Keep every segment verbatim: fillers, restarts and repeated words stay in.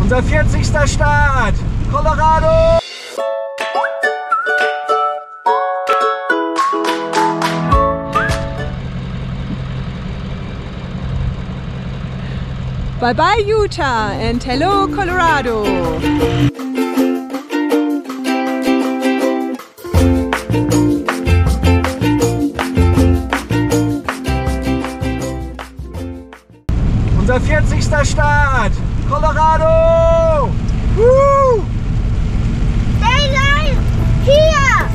Unser vierzigster Start, Colorado! Bye bye Utah and hello Colorado! Unser vierzigster Start, Colorado! Woo! Stay live here!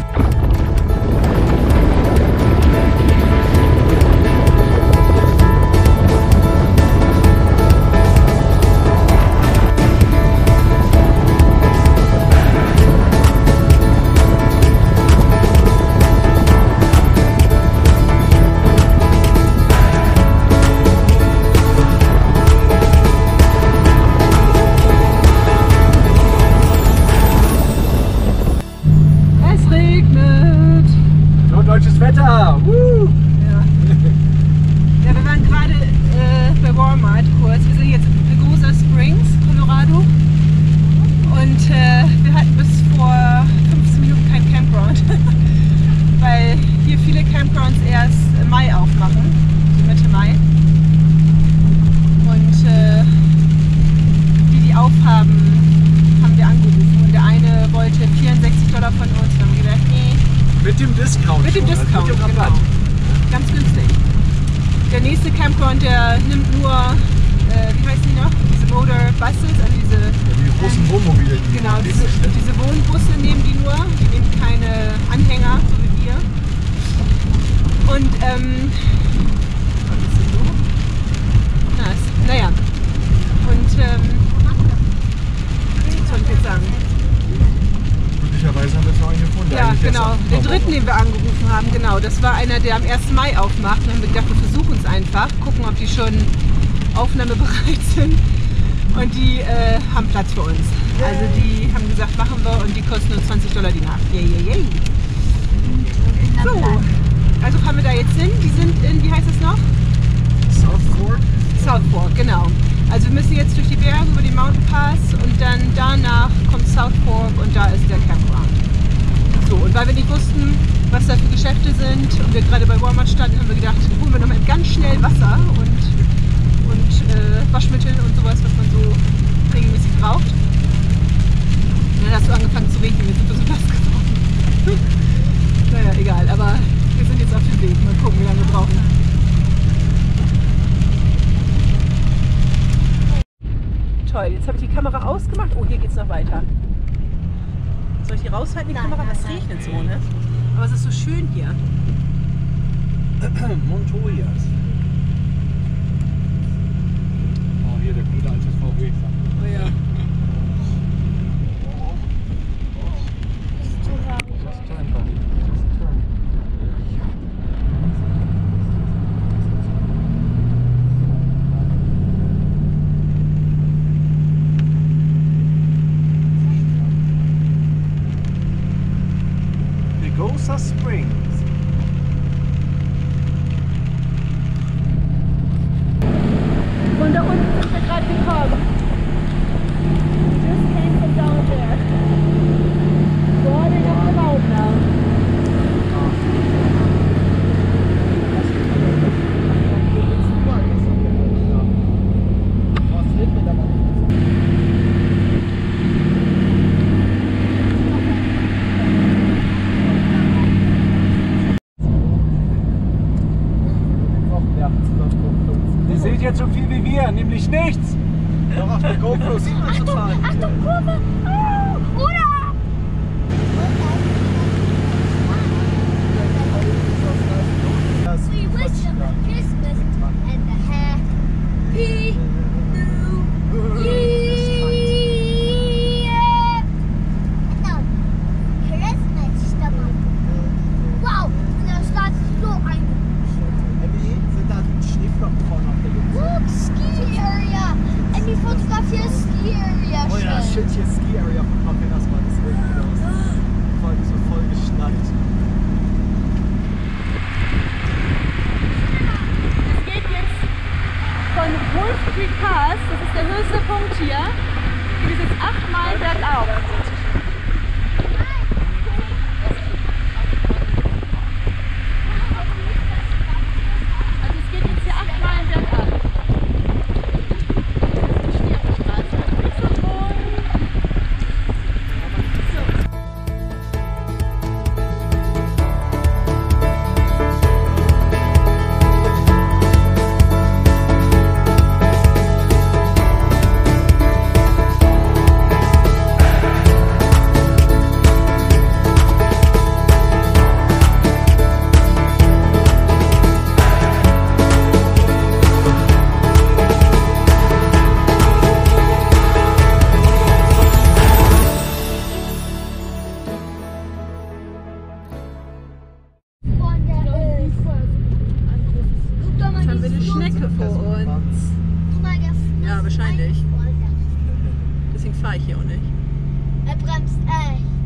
Deutsches Wetter! Woo. Ja. Ja, wir waren gerade äh, bei Walmart kurz. Wir sind jetzt in Pagosa Springs, Colorado. Und äh, wir hatten bis vor fünfzehn Minuten kein Campground. Weil hier viele Campgrounds erst im Mai aufmachen, so Mitte Mai. Und äh, die, die aufhaben, haben wir angerufen. Und der eine wollte vierundsechzig Dollar von uns. Wir haben gedacht, nee. Mit dem Discount. Mit dem schon, Discount, mit dem Rabatt. Genau. Ganz günstig. Der nächste Campground, der nimmt nur, äh, wie heißen die noch? Diese Motor Buses, also diese, Ja, die großen ähm, Wohnmobile. Die genau, diese, diese Wohnbusse nehmen die nur. Die nehmen keine Anhänger, so wie wir. Und, ähm, was ist denn so? Nice. Naja. Und, ähm, was soll ich jetzt sagen? Möglicherweise haben wir jetzt noch einen gefunden. Ja, genau. Den dritten, den wir angerufen haben, genau. Das war einer, der am ersten Mai aufmacht. Dann haben wir gedacht, wir versuchen es einfach. Gucken, ob die schon aufnahmebereit sind. Und die äh, haben Platz für uns. Also die haben gesagt, machen wir und die kosten nur zwanzig Dollar die Nacht. Yay, yay, yay. So, also fahren wir da jetzt hin. Die sind in, wie heißt das noch? South Fork? South Fork, genau. Also wir müssen jetzt durch die Berge über den Mountain Pass und dann danach kommt South Fork und da ist der Campground. So, und weil wir nicht wussten, was da für Geschäfte sind und wir gerade bei Walmart standen, haben wir gedacht, holen wir noch mal ganz schnell Wasser und, und äh, Waschmittel und sowas, was man so regelmäßig braucht. Und dann hast du angefangen zu regnen, jetzt sind wir so nass geworden. Naja, egal, aber wir sind jetzt auf dem Weg. Mal gucken, wie lange wir brauchen. Toll, jetzt habe ich die Kamera ausgemacht. Oh, hier geht es noch weiter. Soll ich die raushalten, die Nein, Kamera? nein, Es nein. regnet so, ne? Aber es ist so schön hier. Montoyas. Oh, hier der gute alte V W. Oh ja. Just turn, buddy. Just turn. Pagosa Springs. Von da unten sind wir gerade gekommen. Just came from down there. Boarding up the road now. Ihr seht jetzt so viel wie wir, nämlich nichts. Doch auf der GoPro sieht man total. Achtung, Kurve! Oh, oder? We wish you a Christmas and a happy new year. Genau. Christmas-Stimmung. Wow, und da startet so ein Sind da Schneeflocken vorne auf der Luft? Look, Ski Area. Und die Fotografie ist Ski Area. Oh ja, schön. shit, hier Ski Area von Papinas Mann. Das sieht gut aus. Voll, so voll geschneit. Es geht jetzt von Wolf Creek Pass, das ist der höchste Punkt hier, fahre ich hier auch nicht. Er bremst echt.